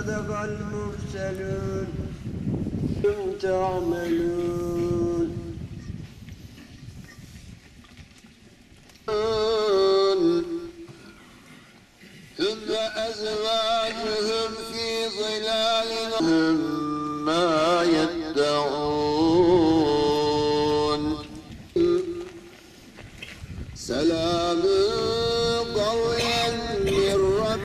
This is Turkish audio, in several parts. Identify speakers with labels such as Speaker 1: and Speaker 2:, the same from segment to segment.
Speaker 1: وصدق المرسلون تعملون ثم أزواجهم في ظلالهم ما يدعون سلام قولا من رب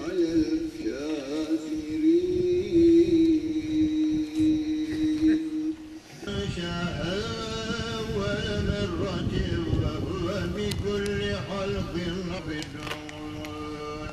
Speaker 1: الكافرين شاء أول مرة وهو بكل خلق بدون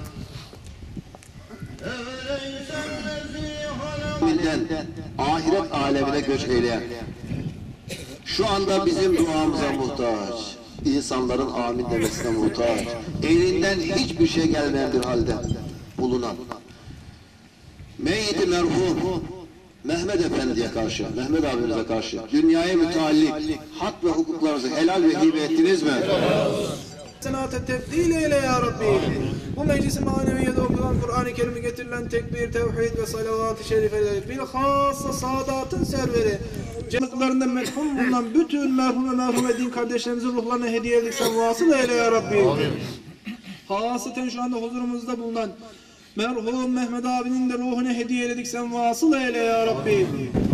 Speaker 1: أوليس الذي خلق ahiret alemine göç eyleyen, şu anda bizim duamıza muhtaç, insanların amin demesine muhtaç, elinden hiçbir şey gelmeyen bir halde bulunan, meyyit-i merhum Mehmet Efendi'ye karşı, Mehmet abimize karşı dünyaya müteallik hak ve hukuklarınızı helal ve hibe ettiniz mi?
Speaker 2: Senate tebdil eyle ya Rabbi. Bu meclisi maneviyede okulan Kur'an-ı Kerim'i getirilen tekbir, tevhid ve salavat-ı şerifeleri bilhassa Sadat'ın serveri cennetlerinden merhum bulunan bütün merhum ve merhume din kardeşlerimizin ruhlarına hediye edildik sen vasıl eyle ya Rabbi. Hasaten şu anda huzurumuzda bulunan merhum Mehmet abinin de ruhuna hediye edildik sen vasıl eyle ya Rabbi.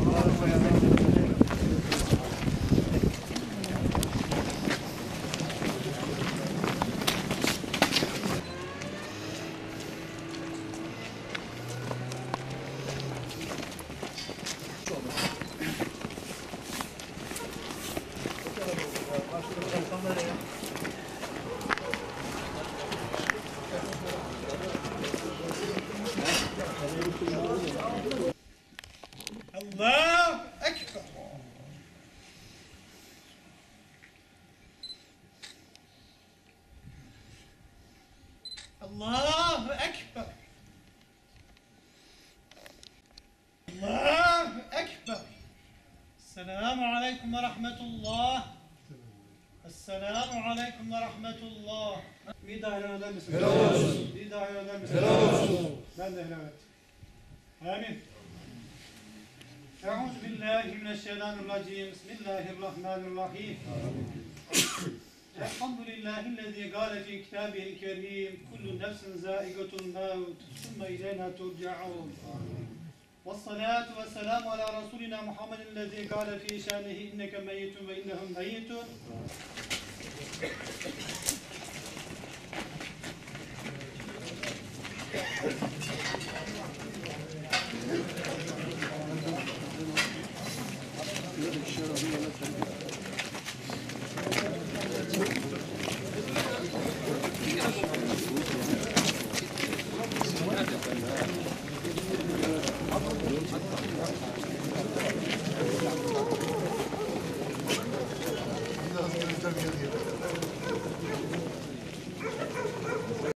Speaker 3: الله أكبر الله أكبر الله أكبر السلام عليكم ورحمة الله السلام عليكم ورحمة الله Bir daha helal eder misin? Helal olsun. Bir daha helal eder misin? Helal olsun. Ben de helal et. Amin. أعوذ بالله من الشيطان الرجيم بسم الله الرحمن الرحيم الحمد لله الذي قال في كتابه الكريم كل نفس ذائقة الموت ثم إلينا ترجعون والصلاة والسلام على رسولنا محمد الذي قال في شأنه إنك ميت وإنهم ميتون